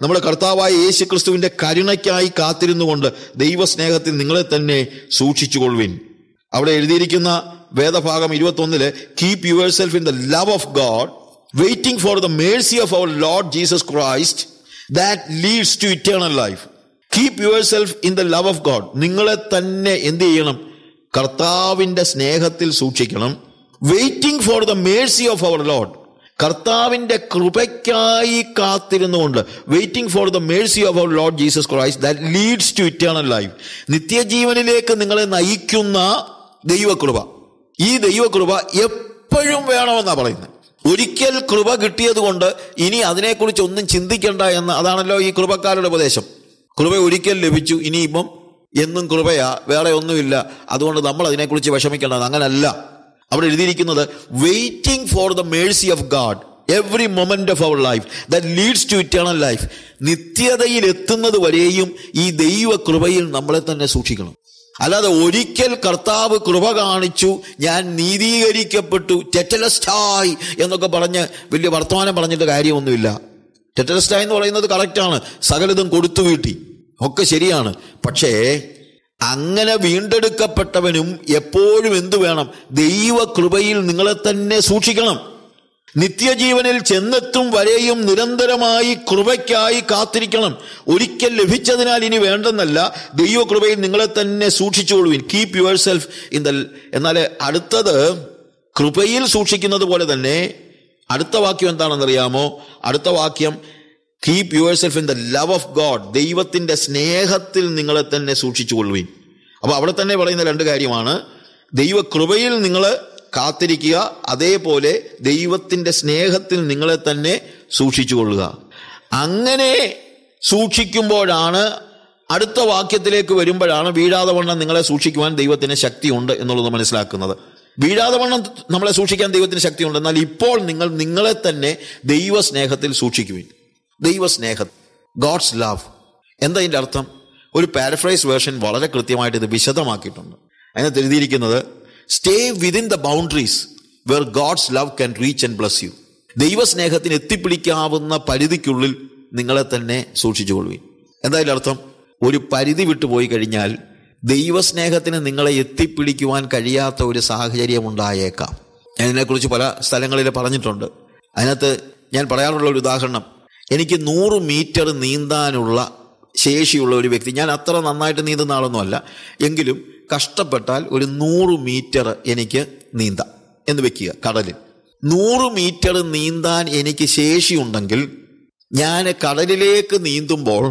നമ്മുടെ കർത്താവായ യേശു ക്രിസ്തുവിന്റെ കരുണയ്ക്കായി കാത്തിരുന്നുകൊണ്ട് ദൈവസ്നേഹത്തിൽ നിങ്ങളെ തന്നെ സൂക്ഷിച്ചുകൊള്ളുവിൻ. അവിടെ എഴുതിയിരിക്കുന്ന വേദഭാഗം 21 keep yourself in the love of God, waiting for the mercy of our Lord Jesus Christ that leads to eternal life. Keep yourself in the love of God. നിങ്ങളെ തന്നെ എന്ത് ചെയ്യണം? കർത്താവിന്റെ സ്നേഹത്തിൽ സൂക്ഷിക്കണം. Waiting for the mercy of our Lord, കർത്താവിന്റെ കൃപയ്ക്കായി കാത്തിരുന്നുകൊണ്ട്. Waiting for the mercy of our Lord Jesus Christ that leads to eternal life. നിത്യജീവനിലേക്ക് നിങ്ങളെ നയിക്കുന്ന ദൈവകൃപ. ഈ ദൈവകൃപ എപ്പോഴും വേണമെന്നാണ് പറയുന്നത്. ഒരിക്കൽ കൃപ കിട്ടിയത് കൊണ്ട് ഇനി അതിനെക്കുറിച്ച് ഒന്നും ചിന്തിക്കേണ്ട എന്ന്, അതാണല്ലോ ഈ കൃപക്കാരുടെ ഉപദേശം. കൃപ ഒരിക്കൽ ലഭിച്ചു, ഇനിയിപ്പം എന്നും കൃപയാ, വേറെ ഒന്നുമില്ല, അതുകൊണ്ട് നമ്മൾ അതിനെക്കുറിച്ച് വിഷമിക്കേണ്ടത്. അങ്ങനല്ല. അവിടെ എഴുതിയിരിക്കുന്നത് waiting for the mercy of God every moment of our life that leads to eternal life. നിത്യതയിൽ എത്തുന്നത് വരെയും ഈ ദൈവ കൃപയിൽ നമ്മളെ തന്നെ സൂക്ഷിക്കണം. അല്ലാതെ ഒരിക്കൽ കർത്താവ് കൃപ കാണിച്ചു, ഞാൻ നീതീകരിക്കപ്പെട്ടു, ടെറ്റലസ്റ്റായി എന്നൊക്കെ പറഞ്ഞ് വലിയ വർത്തമാനം പറഞ്ഞിട്ട് കാര്യമൊന്നുമില്ല. ടെറ്റലസ്റ്റായി എന്ന് പറയുന്നത് കറക്റ്റാണ്, സകലതും കൊടുത്തു വീട്ടി, ഒക്കെ ശരിയാണ്. പക്ഷേ അങ്ങനെ വീണ്ടെടുക്കപ്പെട്ടവനും എപ്പോഴും എന്തു വേണം? ദൈവ കൃപയിൽ നിങ്ങളെ തന്നെ സൂക്ഷിക്കണം. നിത്യജീവനിൽ ചെന്നെത്തും വരെയും നിരന്തരമായി കൃപയ്ക്കായി കാത്തിരിക്കണം. ഒരിക്കൽ ലഭിച്ചതിനാൽ ഇനി വേണ്ടെന്നല്ല, ദൈവകൃപയിൽ നിങ്ങളെ തന്നെ സൂക്ഷിച്ചുകൊള്ളുവിൻ. Keep yourself in the. എന്നാൽ അടുത്തത് കൃപയിൽ സൂക്ഷിക്കുന്നത് പോലെ തന്നെ അടുത്ത വാക്യം എന്താണെന്നറിയാമോ? അടുത്ത വാക്യം keep yourself in the love of God. ദൈവത്തിന്റെ സ്നേഹത്തിൽ നിങ്ങളെ തന്നെ സൂക്ഷിച്ചുകൊള്ളുവിൻ. അപ്പോൾ അവിടെ തന്നെ പറയുന്ന രണ്ട് കാര്യമാണ്. ദൈവകൃപയിൽ നിങ്ങൾ കാത്തിരിക്കുക, അതേപോലെ ദൈവത്തിന്റെ സ്നേഹത്തിൽ നിങ്ങളെ തന്നെ സൂക്ഷിച്ചുകൊള്ളുക. അങ്ങനെ സൂക്ഷിക്കുമ്പോഴാണ്, അടുത്ത വാക്യത്തിലേക്ക് വരുമ്പോഴാണ് വീഴാതെ വണ്ണം നിങ്ങളെ സൂക്ഷിക്കുവാൻ ദൈവത്തിന് ശക്തിയുണ്ട് എന്നുള്ളത് മനസ്സിലാക്കുന്നത്. വീഴാതെ വണ്ണം നമ്മളെ സൂക്ഷിക്കാൻ ദൈവത്തിന് ശക്തിയുണ്ട്. എന്നാൽ ഇപ്പോൾ നിങ്ങൾ നിങ്ങളെ തന്നെ ദൈവസ്നേഹത്തിൽ സൂക്ഷിക്കുവിൻ. ദൈവസ്നേഹം, ഗോഡ്സ് ലവ്. എന്താ ഇതിൻ്റെ അർത്ഥം? ഒരു പാരഫ്രൈസ് വേർഷൻ വളരെ കൃത്യമായിട്ട് ഇത് വിശദമാക്കിയിട്ടുണ്ട്. അതിനകത്ത് എഴുതിയിരിക്കുന്നത് stay within the boundaries where God's love can reach and bless you. ദൈവസ്നേഹത്തിന് എത്തിപ്പിടിക്കാവുന്ന പരിധിക്കുള്ളിൽ നിങ്ങളെ തന്നെ സൂക്ഷിച്ചുകൊള്ളുവിൻ. എന്തായാലും അർത്ഥം, ഒരു പരിധി വിട്ടുപോയി കഴിഞ്ഞാൽ ദൈവസ്നേഹത്തിന് നിങ്ങളെ എത്തിപ്പിടിക്കുവാൻ കഴിയാത്ത ഒരു സാഹചര്യം ഉണ്ടായേക്കാം. ഞാൻ ഇതിനെക്കുറിച്ച് പല സ്ഥലങ്ങളിൽ പറഞ്ഞിട്ടുണ്ട്. അതിനകത്ത് ഞാൻ പറയാറുള്ള ഒരു ഉദാഹരണം, എനിക്ക് 100 മീറ്റർ നീന്താനുള്ള ശേഷിയുള്ള ഒരു വ്യക്തി, ഞാൻ അത്ര നന്നായിട്ട് നീന്തുന്ന ആളൊന്നുമല്ല, എങ്കിലും കഷ്ടപ്പെട്ടാൽ ഒരു 100 മീറ്റർ എനിക്ക് നീന്താം എന്ന് വെക്കുക. കടലിൽ 100 മീറ്റർ നീന്താൻ എനിക്ക് ശേഷിയുണ്ടെങ്കിൽ ഞാൻ കടലിലേക്ക് നീന്തുമ്പോൾ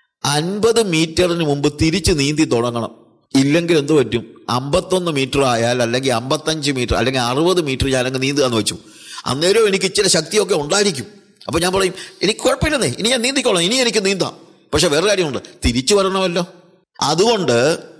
50 മീറ്ററിന് മുമ്പ് തിരിച്ച് നീന്തി തുടങ്ങണം. ഇല്ലെങ്കിൽ എന്ത് പറ്റും? 51 മീറ്റർ ആയാൽ, അല്ലെങ്കിൽ 55 മീറ്റർ, അല്ലെങ്കിൽ 60 മീറ്റർ ഞാനങ്ങ് നീന്തുക എന്ന് വെച്ചു. അന്നേരം എനിക്ക് ഇച്ചിരി ശക്തിയൊക്കെ ഉണ്ടായിരിക്കും. അപ്പോൾ ഞാൻ പറയും, എനിക്ക് കുഴപ്പമില്ലെന്നേ, ഇനി ഞാൻ നീന്തിക്കോളാം, ഇനി എനിക്ക് നീന്താം. പക്ഷെ വേറെ കാര്യമുണ്ട്, തിരിച്ചു വരണമല്ലോ. അതുകൊണ്ട്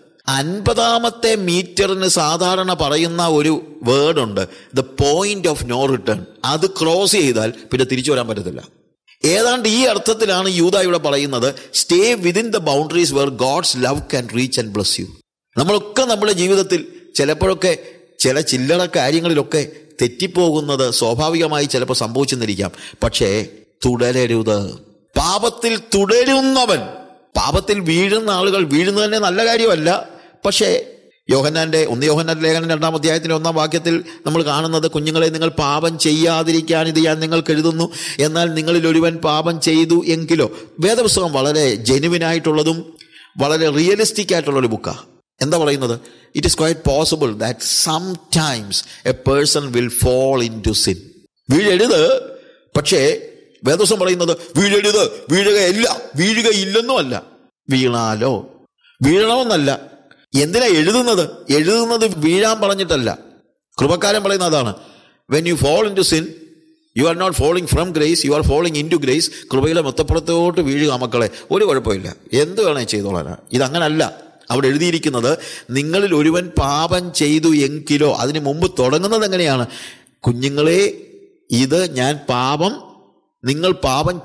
50ാമത്തെ മീറ്ററിന് സാധാരണ പറയുന്ന ഒരു വേർഡുണ്ട്, the point of no return. അത് ക്രോസ് ചെയ്താൽ പിന്നെ തിരിച്ചു വരാൻ പറ്റത്തില്ല. ഏതാണ്ട് ഈ അർത്ഥത്തിലാണ് യൂദ ഇവിടെ പറയുന്നത്, stay within the boundaries where God's love can reach and bless you. നമ്മളൊക്കെ നമ്മുടെ ജീവിതത്തിൽ ചിലപ്പോഴൊക്കെ ചില ചില്ലറ കാര്യങ്ങളിലൊക്കെ തെറ്റിപ്പോകുന്നത് സ്വാഭാവികമായി ചിലപ്പോൾ സംഭവിച്ചെന്നിരിക്കാം. പക്ഷേ തുടരരുത്. പാപത്തിൽ തുടരുന്നവൻ, പാപത്തിൽ വീഴുന്ന ആളുകൾ, വീഴുന്നത് തന്നെ നല്ല കാര്യമല്ല. പക്ഷേ 1 യോഹന്നാന്റെ ലേഖനം 2-ാം അധ്യായത്തിലെ 1-ാം വാക്യത്തിൽ നമ്മൾ കാണുന്നത്, കുഞ്ഞുങ്ങളെ നിങ്ങൾ പാപം ചെയ്യാതിരിക്കാൻ ഇത് ഞാൻ നിങ്ങൾക്ക് എഴുതുന്നു, എന്നാൽ നിങ്ങളിൽ ഒരുവൻ പാപം ചെയ്തു എങ്കിലോ. വേദപുസ്തകം വളരെ ജെനുവിനായിട്ടുള്ളതും വളരെ റിയലിസ്റ്റിക് ആയിട്ടുള്ളൊരു ബുക്കാണ്. എന്താ പറയുന്നത്? It is quite possible that sometimes a person will fall into sin. വീഴരുത്. പക്ഷേ വേദപുസ്തകം പറയുന്നത് വീഴരുത്, വീഴുകയില്ലെന്നും അല്ല. വീണാലോ? വീഴണമെന്നല്ല. എന്തിനാ എഴുതുന്നത് വീഴാൻ പറഞ്ഞിട്ടല്ല. കൃപക്കാരൻ പറയുന്ന അതാണ്, when you fall into sin you are not falling from grace, you are falling into grace. കൃപയിലെ മൊത്തപ്പുറത്തോട്ട് വീഴുക മക്കളെ, ഒരു കുഴപ്പമില്ല, എന്ത് വേണേ ചെയ്തോളാനാ. ഇതങ്ങനല്ല. അവിടെ എഴുതിയിരിക്കുന്നത്, നിങ്ങളിൽ ഒരുവൻ പാപം ചെയ്തു എങ്കിലോ. അതിന് മുമ്പ് തുടങ്ങുന്നത് എങ്ങനെയാണ്? കുഞ്ഞുങ്ങളെ, ഇത് ഞാൻ നിങ്ങൾ പാപം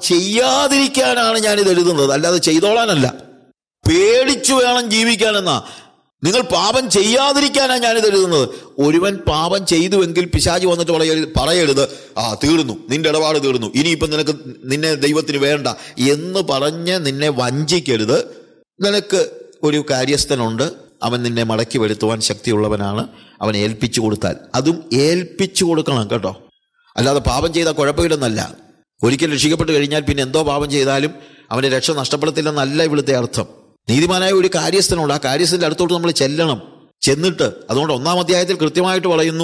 ചെയ്യാതിരിക്കാനാണ് ഞാനിത് എഴുതുന്നത്, അല്ലാതെ ചെയ്തോളാനല്ല. പേടിച്ചു വേണം ജീവിക്കാനെന്നാ. നിങ്ങൾ പാപം ചെയ്യാതിരിക്കാനാണ് ഞാനിത് എഴുതുന്നത്. ഒരുവൻ പാപം ചെയ്തുവെങ്കിൽ പിശാചി വന്നിട്ട് പറയരുത്, തീർന്നു, നിന്റെ ഇടപാട് തീർന്നു, ഇനിയിപ്പം നിന്നെ ദൈവത്തിന് വേണ്ട എന്ന് പറഞ്ഞ് നിന്നെ വഞ്ചിക്കരുത്. നിനക്ക് ഒരു കാര്യസ്ഥനുണ്ട്, അവൻ നിന്നെ മടക്കി വരുത്തുവാൻ ശക്തിയുള്ളവനാണ്, അവൻ ഏൽപ്പിച്ചു കൊടുത്താൽ. അതും ഏൽപ്പിച്ചു കൊടുക്കണം കേട്ടോ. അല്ലാതെ പാപം ചെയ്താൽ കുഴപ്പമില്ലെന്നല്ല. ഒരിക്കൽ രക്ഷിക്കപ്പെട്ട് കഴിഞ്ഞാൽ പിന്നെ എന്തോ പാപം ചെയ്താലും അവൻ്റെ രക്ഷ നഷ്ടപ്പെടത്തില്ലെന്നല്ല ഇവിടുത്തെ അർത്ഥം. നീതിമാനായ ഒരു കാര്യസ്ഥനുണ്ട്, ആ കാര്യസ്ഥൻ്റെ അടുത്തോട്ട് നമ്മൾ ചെല്ലണം. ചെന്നിട്ട്, അതുകൊണ്ട് 1-ാം അധ്യായത്തിൽ കൃത്യമായിട്ട് പറയുന്നു,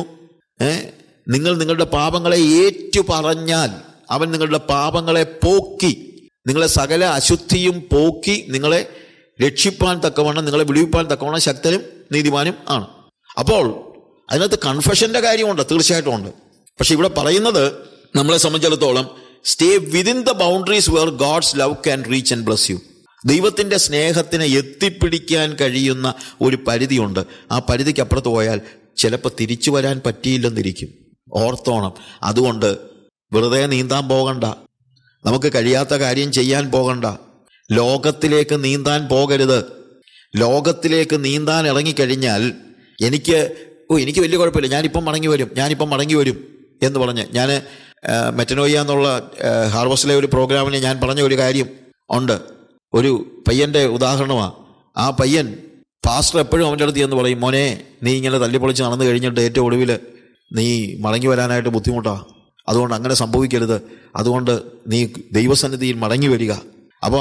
നിങ്ങൾ നിങ്ങളുടെ പാപങ്ങളെ ഏറ്റു പറഞ്ഞാൽ അവൻ നിങ്ങളുടെ പാപങ്ങളെ പോക്കി, നിങ്ങളെ സകല അശുദ്ധിയും പോക്കി നിങ്ങളെ രക്ഷിപ്പാൻ തക്കവണ്ണം, നിങ്ങളെ വിടുവിപ്പാൻ തക്കവണ്ണം ശക്തനും നീതിമാനും ആണ്. അപ്പോൾ അതിനകത്ത് കൺഫെഷന്റെ കാര്യമുണ്ട്, തീർച്ചയായിട്ടും ഉണ്ട്. പക്ഷെ ഇവിടെ പറയുന്നത് നമ്മളെ സംബന്ധിച്ചിടത്തോളം stay within the boundaries where God's love can reach and bless you. ദൈവത്തിൻ്റെ സ്നേഹത്തിന് എത്തിപ്പിടിക്കാൻ കഴിയുന്ന ഒരു പരിധിയുണ്ട്. ആ പരിധിക്ക് അപ്പുറത്ത് പോയാൽ ചിലപ്പോൾ തിരിച്ചു വരാൻ പറ്റിയില്ലെന്നിരിക്കും. ഓർത്തോണം. അതുകൊണ്ട് വെറുതെ നീന്താൻ പോകണ്ട, നമുക്ക് കഴിയാത്ത കാര്യം ചെയ്യാൻ പോകണ്ട, ലോകത്തിലേക്ക് നീന്താൻ പോകരുത്. ലോകത്തിലേക്ക് നീന്താൻ ഇറങ്ങിക്കഴിഞ്ഞാൽ എനിക്ക് വലിയ കുഴപ്പമില്ല, ഞാനിപ്പം മടങ്ങി വരും എന്ന് പറഞ്ഞ് ഞാൻ മെറ്റനോയ്യ എന്നുള്ള ഹാർവസ്റ്റിലെ ഒരു പ്രോഗ്രാമിന് ഞാൻ പറഞ്ഞ ഒരു കാര്യം ഉണ്ട്. ഒരു പയ്യൻ്റെ ഉദാഹരണമാണ്. ആ പയ്യൻ പാസ്റ്റർ എപ്പോഴും അവൻ്റെ അടുത്ത് എന്ന് പറയും, മോനെ നീ ഇങ്ങനെ തല്ലിപ്പൊളിച്ച് നടന്നു കഴിഞ്ഞിട്ട് ഏറ്റവും ഒടുവിൽ നീ മടങ്ങി വരാനായിട്ട് ബുദ്ധിമുട്ടാണ്, അതുകൊണ്ട് അങ്ങനെ സംഭവിക്കരുത്, അതുകൊണ്ട് നീ ദൈവസന്നിധിയിൽ മടങ്ങി വരിക. അപ്പോൾ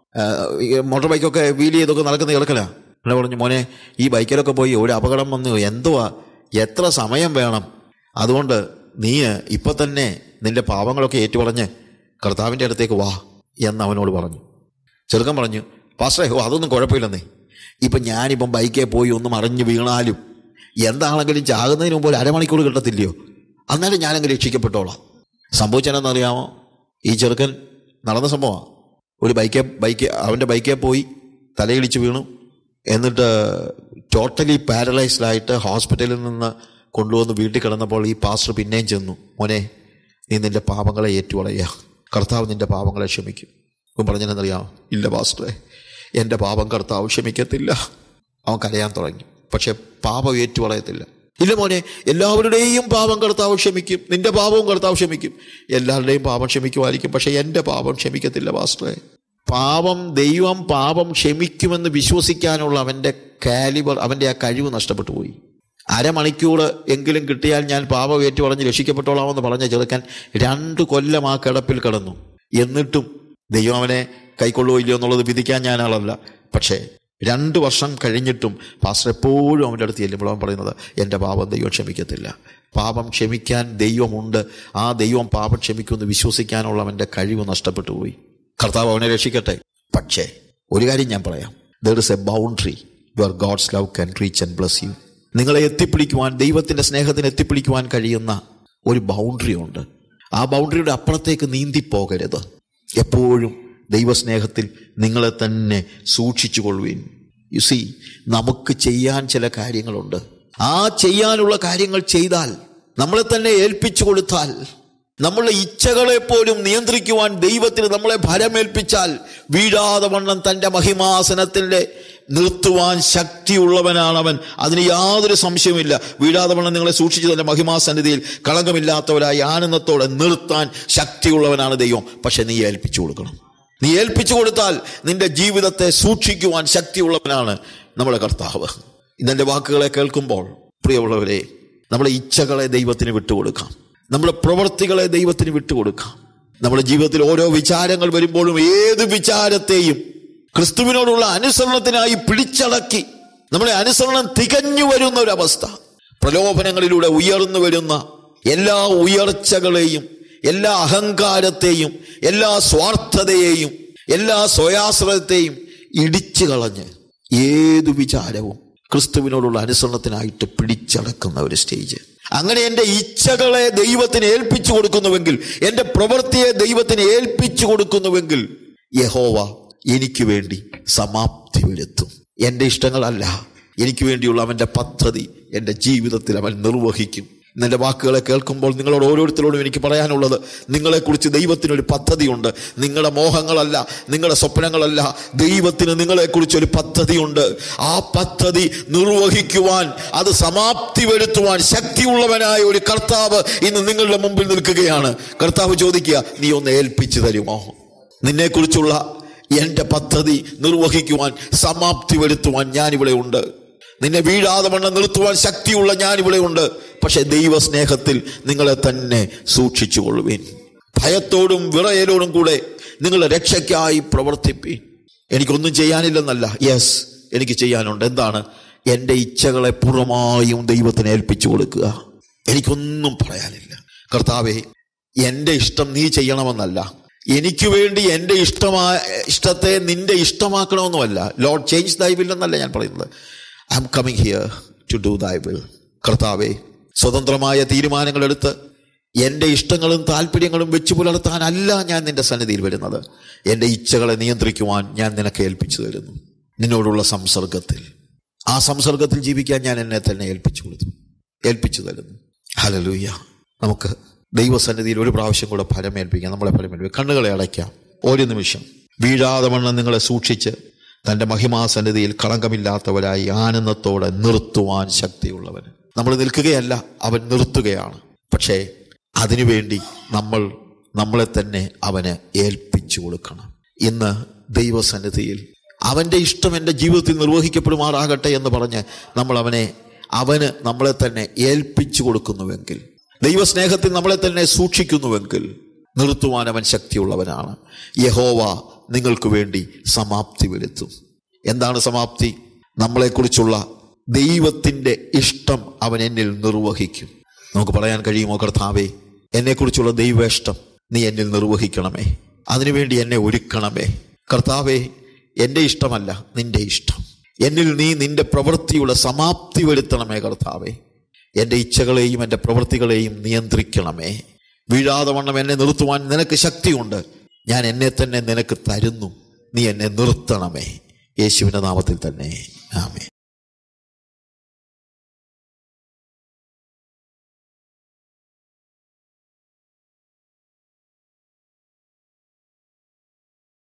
മോട്ടോർ ബൈക്കൊക്കെ വീൽ ചെയ്തൊക്കെ നടക്കുന്ന കേൾക്കലാണ്. എന്നെ പറഞ്ഞു, മോനെ ഈ ബൈക്കിലൊക്കെ പോയി ഒരു അപകടം വന്നു, എന്തുവാ, എത്ര സമയം വേണം, അതുകൊണ്ട് നീ ഇപ്പം തന്നെ നിൻ്റെ പാപങ്ങളൊക്കെ ഏറ്റുപറഞ്ഞ് കർത്താവിൻ്റെ അടുത്തേക്ക് വാ എന്ന് അവനോട് പറഞ്ഞു. ചെറുക്കൻ പറഞ്ഞു, പാസ്റ്ററേ, അതൊന്നും കുഴപ്പമില്ലെന്നേ, ഇപ്പം ഞാനിപ്പം ബൈക്കിൽ പോയി ഒന്ന് മറിഞ്ഞ് വീണാലും എന്താണെങ്കിലും ചാകുന്നതിന് മുമ്പ് ഒരു അരമണിക്കൂർ കിട്ടത്തില്ലയോ, അന്നേരം ഞാനങ്ങ് രക്ഷിക്കപ്പെട്ടോളാം. സംഭവിച്ചതെന്നറിയാമോ? ഈ ചെറുക്കൻ നടന്ന സംഭവമാണ്. ഒരു അവൻ്റെ ബൈക്കിൽ പോയി തലയിടിച്ച് വീണു. എന്നിട്ട് ടോട്ടലി പാരലൈസ്ഡായിട്ട് ഹോസ്പിറ്റലിൽ നിന്ന് കൊണ്ടുവന്ന് വീട്ടിൽ കിടന്നപ്പോൾ ഈ പാസ്റ്റർ പിന്നെയും ചെന്നു, മോനെ നീ നിൻ്റെ പാപങ്ങളെ ഏറ്റുപറയുക, കർത്താവ് നിൻ്റെ പാപങ്ങളെ ക്ഷമിക്കും. അവൻ പറഞ്ഞതെന്നറിയാമോ? ഇല്ല പാസ്റ്ററെ, എൻ്റെ പാപം കർത്താവ് ക്ഷമിക്കത്തില്ല. അവൻ കരയാൻ തുടങ്ങി. പക്ഷെ പാപം ഏറ്റുപറയത്തില്ല. ഇല്ല മോനെ, എല്ലാവരുടെയും പാപം കർത്താവ് ക്ഷമിക്കും, നിന്റെ പാപവും കർത്താവ് ക്ഷമിക്കും. എല്ലാവരുടെയും പാപം ക്ഷമിക്കുമായിരിക്കും, പക്ഷെ എൻ്റെ പാപം ക്ഷമിക്കത്തില്ല പാസ്റ്ററെ. ദൈവം പാപം ക്ഷമിക്കുമെന്ന് വിശ്വസിക്കാനുള്ള അവൻ്റെ കാലിബർ, അവൻ്റെ ആ കഴിവ് നഷ്ടപ്പെട്ടു പോയി. അരമണിക്കൂർ എങ്കിലും കിട്ടിയാൽ ഞാൻ പാപം ഏറ്റുപറഞ്ഞ് രക്ഷിക്കപ്പെട്ടോളാമെന്ന് പറഞ്ഞ ചെറുക്കൻ 2 കൊല്ലം ആ കിടപ്പിൽ കിടന്നു. എന്നിട്ടും ദൈവം അവനെ കൈക്കൊള്ളുകയോ ഇല്ലയോ എന്നുള്ളത് വിധിക്കാൻ ഞാനാളല്ല. പക്ഷേ 2 വർഷം കഴിഞ്ഞിട്ടും പാസ്റ്റർ എപ്പോഴും അവൻ്റെ അടുത്ത് ചെല്ലുമ്പോൾ അവൻ പറയുന്നത്, എൻ്റെ പാപം ദൈവം ക്ഷമിക്കത്തില്ല. പാപം ക്ഷമിക്കാൻ ദൈവമുണ്ട്, ആ ദൈവം പാപം ക്ഷമിക്കുമെന്ന് വിശ്വസിക്കാനുള്ള അവൻ്റെ കഴിവ് നഷ്ടപ്പെട്ടു പോയി. കർത്താവ് അവനെ രക്ഷിക്കട്ടെ. പക്ഷേ ഒരു കാര്യം ഞാൻ പറയാം, there is a boundary where God's love can reach and bless you. നിങ്ങളെ എത്തിപ്പിടിക്കുവാൻ, ദൈവത്തിൻ്റെ സ്നേഹത്തിന് എത്തിപ്പിടിക്കുവാൻ കഴിയുന്ന ഒരു ബൗണ്ടറി ഉണ്ട്. ആ ബൗണ്ടറിയുടെ അപ്പുറത്തേക്ക് നീന്തിപ്പോകരുത്. എപ്പോഴും ദൈവസ്നേഹത്തിൽ നിങ്ങളെ തന്നെ സൂക്ഷിച്ചു കൊള്ളുവിൻ. യു സീ, നമുക്ക് ചെയ്യാൻ ചില കാര്യങ്ങളുണ്ട്. ആ ചെയ്യാനുള്ള കാര്യങ്ങൾ ചെയ്താൽ, നമ്മളെ തന്നെ ഏൽപ്പിച്ചു കൊടുത്താൽ, നമ്മളുടെ ഇച്ഛകളെ പോലും നിയന്ത്രിക്കുവാൻ ദൈവത്തിന് നമ്മളെ ഭരമേൽപ്പിച്ചാൽ, വീഴാതെ വണ്ണം തൻ്റെ മഹിമാസനത്തിൻ്റെ നിർത്തുവാൻ ശക്തിയുള്ളവനാണ് അവൻ. അതിന് യാതൊരു സംശയവുമില്ല. വീഴാതെ വണ്ണം നിങ്ങളെ സൂക്ഷിച്ച് തൻ്റെ മഹിമാസന്നിധിയിൽ കളങ്കമില്ലാത്തവരായി ആനന്ദത്തോടെ നിർത്താൻ ശക്തിയുള്ളവനാണ് ദൈവം. പക്ഷെ നീ ഏൽപ്പിച്ചു കൊടുക്കണം. നീ ഏൽപ്പിച്ചു കൊടുത്താൽ നിന്റെ ജീവിതത്തെ സൂക്ഷിക്കുവാൻ ശക്തിയുള്ളവനാണ് നമ്മുടെ കർത്താവ്. ഇതെൻ്റെ വാക്കുകളെ കേൾക്കുമ്പോൾ പ്രിയമുള്ളവരെ, നമ്മുടെ ഇച്ഛകളെ ദൈവത്തിന് വിട്ടുകൊടുക്കാം, നമ്മുടെ പ്രവൃത്തികളെ ദൈവത്തിന് വിട്ടുകൊടുക്കാം. നമ്മുടെ ജീവിതത്തിൽ ഓരോ വിചാരങ്ങൾ വരുമ്പോഴും ഏത് വിചാരത്തെയും ക്രിസ്തുവിനോടുള്ള അനുസരണത്തിനായി പിടിച്ചടക്കി നമ്മുടെ അനുസരണം തികഞ്ഞു വരുന്ന ഒരവസ്ഥ, പ്രലോഭനങ്ങളിലൂടെ ഉയർന്നു വരുന്ന എല്ലാ ഉയർച്ചകളെയും, എല്ലാ അഹങ്കാരത്തെയും, എല്ലാ സ്വാർത്ഥതയെയും, എല്ലാ സ്വയാശ്രയത്തെയും ഇടിച്ചു കളഞ്ഞ് ഏതു വിചാരവും ക്രിസ്തുവിനോടുള്ള അനുസരണത്തിനായിട്ട് പിടിച്ചടക്കുന്ന ഒരു സ്റ്റേജ്. അങ്ങനെ എൻ്റെ ഇച്ഛകളെ ദൈവത്തിന് ഏൽപ്പിച്ചു കൊടുക്കുന്നുവെങ്കിൽ, എൻ്റെ പ്രവൃത്തിയെ ദൈവത്തിന് ഏൽപ്പിച്ചു കൊടുക്കുന്നുവെങ്കിൽ, യഹോവ എനിക്ക് വേണ്ടി സമാപ്തി വരുത്തും. എൻ്റെ ഇഷ്ടങ്ങളല്ല, എനിക്ക് വേണ്ടിയുള്ള അവൻ്റെ പദ്ധതി എൻ്റെ ജീവിതത്തിൽ അവൻ നിർവഹിക്കും. നിന്റെ വാക്കുകളെ കേൾക്കുമ്പോൾ നിങ്ങളോട് ഓരോരുത്തരോടും എനിക്ക് പറയാനുള്ളത്, നിങ്ങളെക്കുറിച്ച് ദൈവത്തിനൊരു പദ്ധതിയുണ്ട്. നിങ്ങളുടെ മോഹങ്ങളല്ല, നിങ്ങളുടെ സ്വപ്നങ്ങളല്ല, ദൈവത്തിന് നിങ്ങളെക്കുറിച്ചൊരു പദ്ധതിയുണ്ട്. ആ പദ്ധതി നിർവഹിക്കുവാൻ, അത് സമാപ്തി വരുത്തുവാൻ ശക്തിയുള്ളവനായ ഒരു കർത്താവ് ഇന്ന് നിങ്ങളുടെ മുമ്പിൽ നിൽക്കുകയാണ്. കർത്താവ് ചോദിക്കുക, നീ ഒന്ന് ഏൽപ്പിച്ചു തരുമോ? നിന്നെക്കുറിച്ചുള്ള എൻ്റെ പദ്ധതി നിർവഹിക്കുവാൻ, സമാപ്തി വരുത്തുവാൻ ഞാനിവിടെ ഉണ്ട്. നിന്നെ വീഴാതെ വണ്ണം നിർത്തുവാൻ ശക്തിയുള്ള ഞാനിവിടെ ഉണ്ട്. പക്ഷെ ദൈവസ്നേഹത്തിൽ നിങ്ങളെ തന്നെ സൂക്ഷിച്ചുകൊള്ളുവീൻ. ഭയത്തോടും വിറയലോടും കൂടെ നിങ്ങളുടെ രക്ഷയ്ക്കായി പ്രവർത്തിപ്പീൻ. എനിക്കൊന്നും ചെയ്യാനില്ലെന്നല്ല, യെസ്, എനിക്ക് ചെയ്യാനുണ്ട്. എന്താണ്? എൻ്റെ ഇച്ഛകളെ പൂർണ്ണമായും ദൈവത്തിന് ഏൽപ്പിച്ചു കൊടുക്കുക. എനിക്കൊന്നും പറയാനില്ല. കർത്താവേ, എൻ്റെ ഇഷ്ടം നീ ചെയ്യണമെന്നല്ല, എനിക്ക് വേണ്ടി എൻ്റെ ഇഷ്ടത്തെ നിന്റെ ഇഷ്ടമാക്കണമെന്നുമല്ല. ലോർഡ് ചേഞ്ച് ദൈ വിൽ എന്നല്ല ഞാൻ പറയുന്നത്. I am coming here to do thy will. കർത്താവേ, സ്വതന്ത്രമായ തീരുമാനങ്ങളെടുത്ത് എൻ്റെ ഇഷ്ടങ്ങളും താല്പര്യങ്ങളും വെച്ചു പുലർത്താനല്ല ഞാൻ നിന്റെ സന്നിധിയിൽ വരുന്നത്. എൻ്റെ ഇച്ഛകളെ നിയന്ത്രിക്കുവാൻ ഞാൻ നിനക്ക് ഏൽപ്പിച്ചു തരുന്നു. നിന്നോടുള്ള സംസർഗത്തിൽ, ആ സംസർഗത്തിൽ ജീവിക്കാൻ ഞാൻ എന്നെ തന്നെ ഏൽപ്പിച്ചു തരുന്നു. ഹല്ലേലൂയ. നമുക്ക് ദൈവസന്നിധിയിൽ ഒരു പ്രാവശ്യം കൂടെ ഫലമേൽപ്പിക്കാം. നമ്മളെ ഫലമേൽപ്പിക്കാം. കണ്ണുകളെ അടയ്ക്കാം. ഒരു നിമിഷം. വീഴാതെ വണ്ണം നിങ്ങളെ സൂക്ഷിച്ച് തൻ്റെ മഹിമാസന്നിധിയിൽ കളങ്കമില്ലാത്തവരായി ആനന്ദത്തോടെ നിർത്തുവാൻ ശക്തിയുള്ളവന്. നമ്മൾ നിൽക്കുകയല്ല, അവൻ നിർത്തുകയാണ്. പക്ഷേ അതിനുവേണ്ടി നമ്മളെ തന്നെ അവന് ഏൽപ്പിച്ചു കൊടുക്കണം. ഇന്ന് ദൈവസന്നിധിയിൽ അവൻ്റെ ഇഷ്ടം എൻ്റെ ജീവിതത്തിൽ നിർവഹിക്കപ്പെടുമാറാകട്ടെ എന്ന് പറഞ്ഞ് അവന് നമ്മളെ തന്നെ ഏൽപ്പിച്ചു കൊടുക്കുന്നുവെങ്കിൽ, ദൈവസ്നേഹത്തിൽ നമ്മളെ തന്നെ സൂക്ഷിക്കുന്നുവെങ്കിൽ നിർത്തുവാൻ അവൻ ശക്തിയുള്ളവനാണ്. യഹോവ നിങ്ങൾക്ക് വേണ്ടി സമാപ്തി വരുത്തും. എന്താണ് സമാപ്തി? നമ്മളെക്കുറിച്ചുള്ള ദൈവത്തിൻ്റെ ഇഷ്ടം അവൻ എന്നിൽ നിർവഹിക്കും. നമുക്ക് പറയാൻ കഴിയുമോ, കർത്താവേ, എന്നെക്കുറിച്ചുള്ള ദൈവേഷ്ടം നീ എന്നിൽ നിർവഹിക്കണമേ, അതിനുവേണ്ടി എന്നെ ഒരുക്കണമേ. കർത്താവേ, എൻ്റെ ഇഷ്ടമല്ല, നിൻ്റെ ഇഷ്ടം എന്നിൽ നീ നിൻ്റെ പ്രവൃത്തിയുടെ സമാപ്തി വരുത്തണമേ. കർത്താവേ, എൻ്റെ ഇച്ഛകളെയും എൻ്റെ പ്രവൃത്തികളെയും നിയന്ത്രിക്കണമേ. വീഴാതെ വണ്ണം എന്നെ നിർത്തുവാൻ നിനക്ക് ശക്തിയുണ്ട്. ഞാൻ എന്നെ തന്നെ നിനക്ക് തരുന്നു. നീ എന്നെ നിർത്തണമേ. യേശുവിൻ്റെ നാമത്തിൽ തന്നെ ആമേൻ.